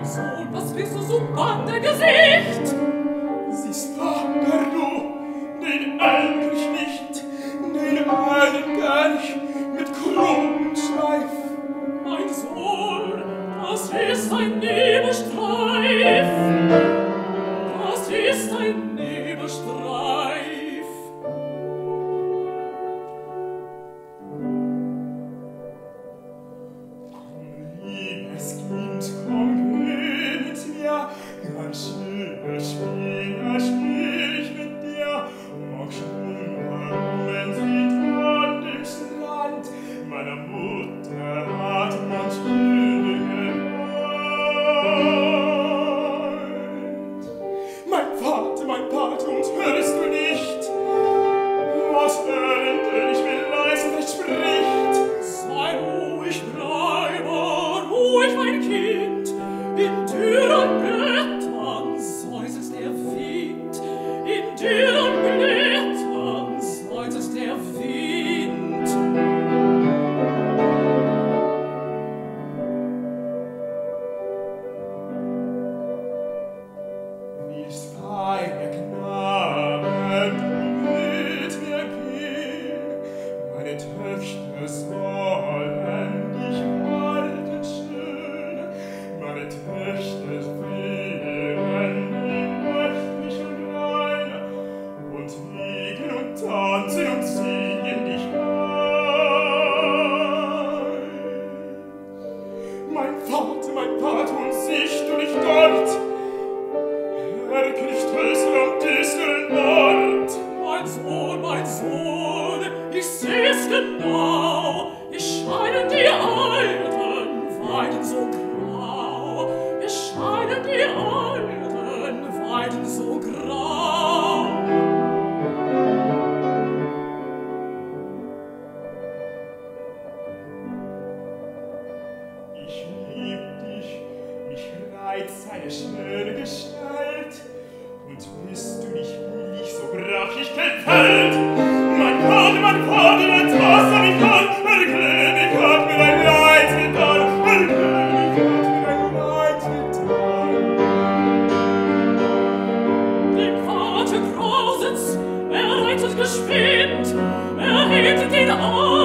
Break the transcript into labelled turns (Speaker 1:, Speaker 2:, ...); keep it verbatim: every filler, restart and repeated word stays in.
Speaker 1: Sohn, was bist du so bange Gesicht?
Speaker 2: Siehst wacker du, den Erlkönig nicht, den Erlkönig mit krummem Schleif.
Speaker 1: Mein Sohn, das ist ein Nebelstreif, das ist ein Nebelstreif.
Speaker 2: Komm, liebes Kind, komm, geh mit mir, ganz schöne Spiele spiel ich mit dir. Auch schon Blumen sind an dem Land, meiner Mutter hat man schöne Gewalt. Mein Vater, mein Vater, und hörst du nicht, was Erlkönig mir leise verspricht?
Speaker 1: Sei ruhig, bleibe ruhig, mein Kind, in dürren Blättern säuselt der Wind, in dürren Blättern säuselt der Wind.
Speaker 2: Willst feine Knabe, du mit mir gehen, meine Töchter sollen dich halten schön, meine Töchter wären die göttlichen rein, und liegen und tanzen und singen dich ein. Mein Vater, mein Vater, und siehst du nicht dort, Erlkönig Trösel am düsteren Ort?
Speaker 1: Mein Sohn, mein Sohn, ich seh's genau, es scheinen die alten Weiden so grau, es scheinen die alten Weiden so grau.
Speaker 2: Ich lieb dich, mich reizt seine schöne Gestalt, und bist du nicht willig, so brach ich kein Feld. Mein Vater, mein Vater, mein was hab ich an? Erlkönig hat mir ein Leid getan, Erlkönig hat mir ein Leid getan.
Speaker 1: Dem Vater grauset's, er reitet geschwind, er hebt den Arm,